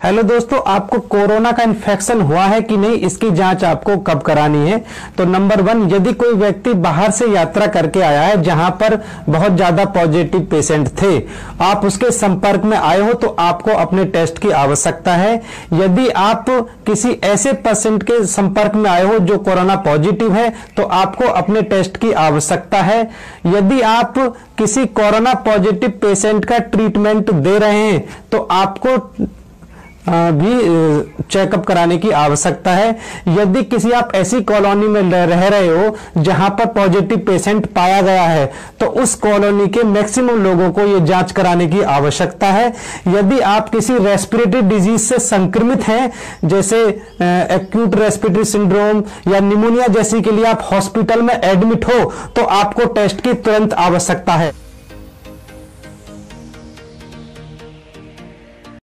Hello दोस्तों, आपको corona का इन्फेक्शन हुआ है कि नहीं, इसकी जांच आपको कब करानी है। तो नंबर 1, यदि कोई व्यक्ति बाहर से यात्रा करके आया है जहां पर बहुत ज्यादा पॉजिटिव पेशेंट थे, आप उसके संपर्क में आए हो तो आपको अपने टेस्ट की आवश्यकता है। यदि आप किसी ऐसे पेशेंट के संपर्क में आए हो जो कोरोना पॉजिटिव है तो आपको अपने टेस्ट की आवश्यकता है। यदि आप किसी कोरोना पॉजिटिव पेशेंट का ट्रीटमेंट दे रहे हैं तो आपको भी चेकअप कराने की आवश्यकता है। यदि किसी आप ऐसी कॉलोनी में रह रहे हो जहां पर पॉजिटिव पेशेंट पाया गया है तो उस कॉलोनी के मैक्सिमम लोगों को यह जांच कराने की आवश्यकता है। यदि आप किसी रेस्पिरेटरी डिजीज से संक्रमित हैं, जैसे एक्यूट रेस्पिरेटरी सिंड्रोम या निमोनिया जैसी के लिए आप हॉस्पिटल में एडमिट हो, तो आपको टेस्ट की तुरंत आवश्यकता है।